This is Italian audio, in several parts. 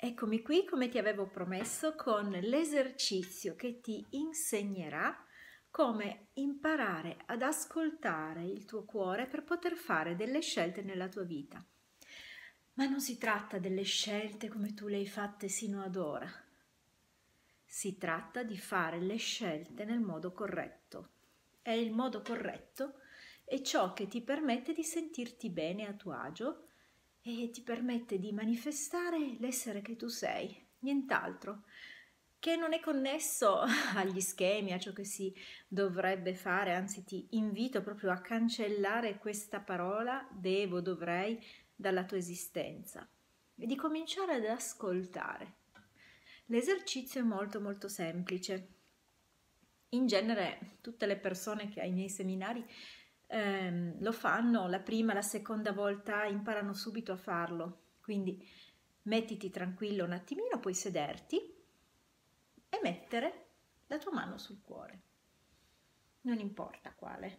Eccomi qui, come ti avevo promesso, con l'esercizio che ti insegnerà come imparare ad ascoltare il tuo cuore per poter fare delle scelte nella tua vita. Ma non si tratta delle scelte come tu le hai fatte sino ad ora. Si tratta di fare le scelte nel modo corretto. E il modo corretto è ciò che ti permette di sentirti bene a tuo agio e ti permette di manifestare l'essere che tu sei, nient'altro, che non è connesso agli schemi, a ciò che si dovrebbe fare, anzi ti invito proprio a cancellare questa parola devo, dovrei dalla tua esistenza e di cominciare ad ascoltare. L'esercizio è molto semplice. In genere tutte le persone che ai miei seminari lo fanno, la prima, la seconda volta imparano subito a farlo, quindi mettiti tranquillo un attimino, puoi sederti e mettere la tua mano sul cuore, non importa quale.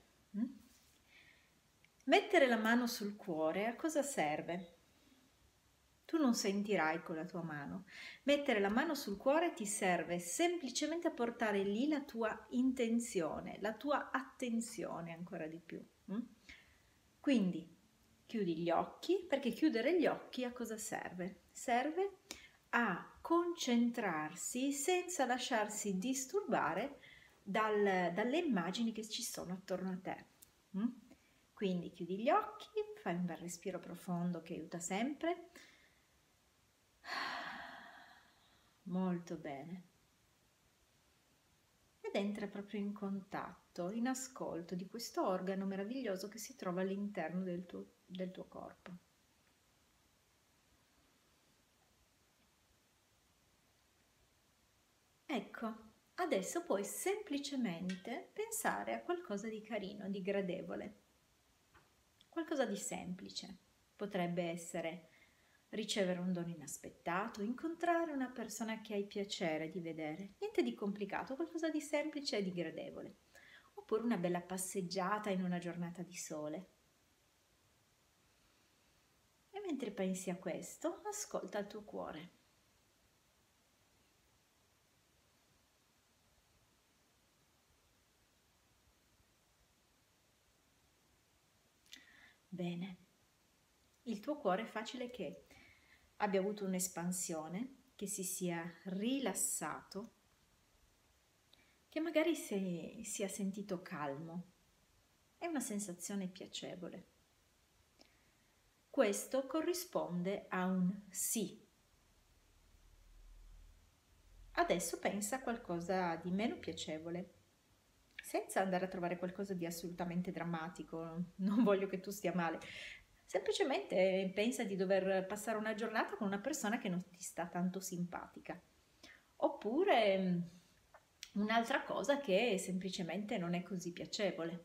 Mettere la mano sul cuore a cosa serve? Tu non sentirai con la tua mano. Mettere la mano sul cuore ti serve semplicemente a portare lì la tua intenzione, la tua attenzione ancora di più. Quindi chiudi gli occhi, perché chiudere gli occhi a cosa serve? Serve a concentrarsi senza lasciarsi disturbare dalle immagini che ci sono attorno a te. Quindi chiudi gli occhi, fai un bel respiro profondo che aiuta sempre. Molto bene. Ed entra proprio in contatto, in ascolto di questo organo meraviglioso che si trova all'interno del tuo corpo. Ecco, adesso puoi semplicemente pensare a qualcosa di carino, di gradevole, qualcosa di semplice. Potrebbe essere ricevere un dono inaspettato, incontrare una persona che hai piacere di vedere, niente di complicato, qualcosa di semplice e di gradevole, oppure una bella passeggiata in una giornata di sole. E mentre pensi a questo, ascolta il tuo cuore. Bene, il tuo cuore è facile che abbia avuto un'espansione, che si sia rilassato, che magari sia sentito calmo. È una sensazione piacevole. Questo corrisponde a un sì. Adesso pensa a qualcosa di meno piacevole, senza andare a trovare qualcosa di assolutamente drammatico, non voglio che tu stia male. Semplicemente pensa di dover passare una giornata con una persona che non ti sta tanto simpatica. Oppure un'altra cosa che semplicemente non è così piacevole.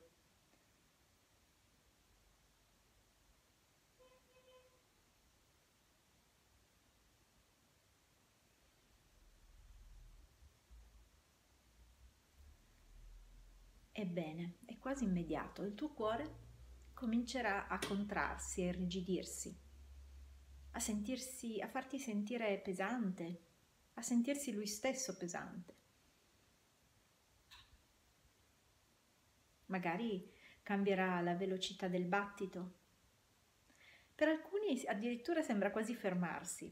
Ebbene, è quasi immediato, il tuo cuore comincerà a contrarsi, a irrigidirsi, a farti sentire pesante, a sentirsi lui stesso pesante. Magari cambierà la velocità del battito. Per alcuni addirittura sembra quasi fermarsi.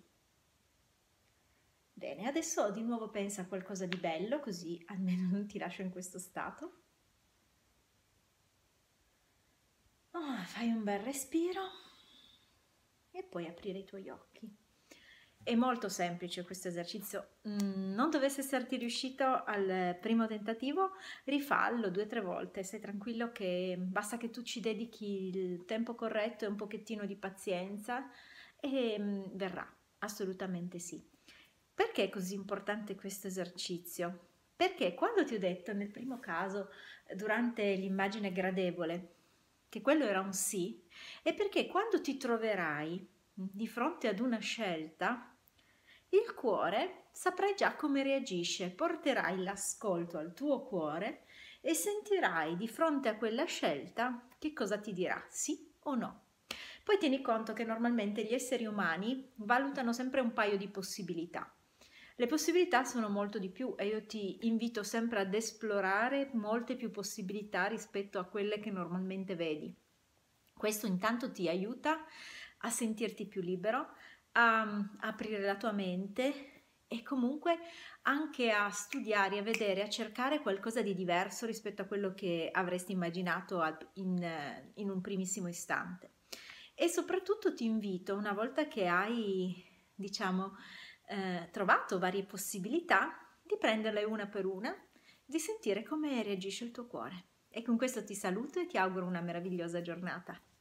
Bene, adesso di nuovo pensa a qualcosa di bello, così almeno non ti lascio in questo stato. Fai un bel respiro e poi aprire i tuoi occhi. È molto semplice questo esercizio, non dovesse esserti riuscito al primo tentativo, rifallo 2 o 3 volte, stai tranquillo che basta che tu ci dedichi il tempo corretto e un pochettino di pazienza e verrà, assolutamente sì. Perché è così importante questo esercizio? Perché quando ti ho detto nel primo caso, durante l'immagine gradevole, che quello era un sì, è perché quando ti troverai di fronte ad una scelta, il cuore saprai già come reagisce, porterai l'ascolto al tuo cuore e sentirai di fronte a quella scelta che cosa ti dirà, sì o no. Poi tieni conto che normalmente gli esseri umani valutano sempre un paio di possibilità. Le possibilità sono molto di più e io ti invito sempre ad esplorare molte più possibilità rispetto a quelle che normalmente vedi. Questo intanto ti aiuta a sentirti più libero, a aprire la tua mente e comunque anche a studiare, a vedere, a cercare qualcosa di diverso rispetto a quello che avresti immaginato in un primissimo istante. E soprattutto ti invito, una volta che hai, diciamo, trovato varie possibilità, di prenderle una per una, di sentire come reagisce il tuo cuore. E con questo ti saluto e ti auguro una meravigliosa giornata.